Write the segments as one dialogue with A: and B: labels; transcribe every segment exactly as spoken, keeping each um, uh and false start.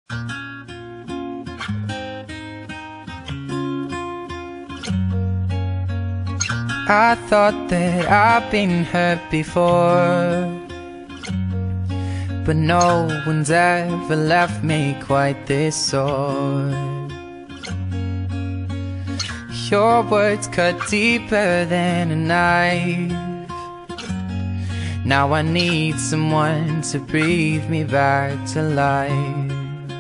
A: I thought that I've been hurt before, but no one's ever left me quite this sore. Your words cut deeper than a knife. Now I need someone to breathe me back to life.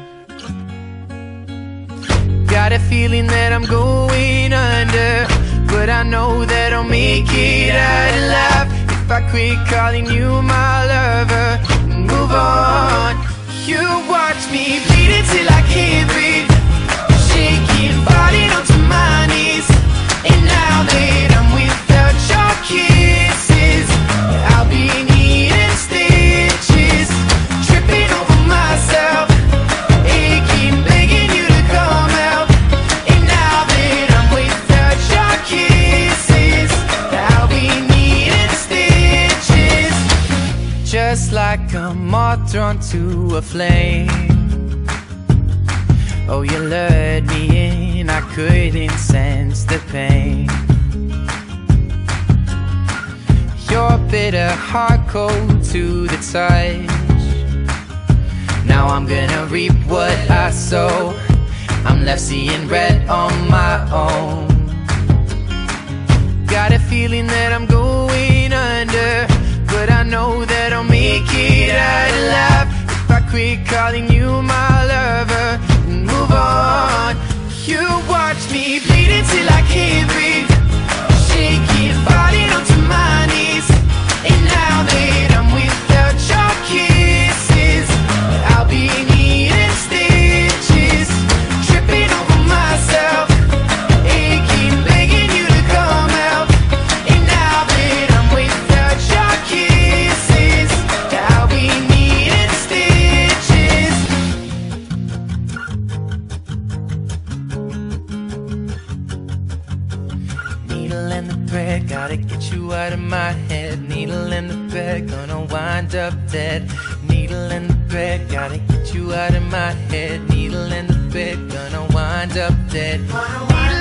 A: Got a feeling that I'm going under, but I know that I'll make it out alive if I quit calling you my lover and move on. You watch me bleed until I can't breathe, shaking, falling onto my knees. And now that I'm without your kisses, I'll be needing stitches, tripping over myself, aching, begging you to come out. And now that I'm without your kisses, I'll be needing stitches, just like a moth drawn to a flame. Oh, you lured me in, I couldn't sense the pain. Your bitter heart cold to the touch. Now I'm gonna reap what I sow. I'm left seeing red on my own. Got a feeling that I'm going under, but I know that I'll make it out alive if I quit calling you my lover and move on. You watch me bleed until I can't breathe, shaking, falling onto my knees. And now that I'm without your kisses, I'll be needing stitches, tripping over myself, aching, begging you to come out. And now that I'm without your kisses, I'll be needing stitches. Needle and the thread, gotta get you out of my head. Needle and the thread, gonna wind up dead. Needle and the thread, gotta get you out of my head. Needle and the thread, gonna wind up dead.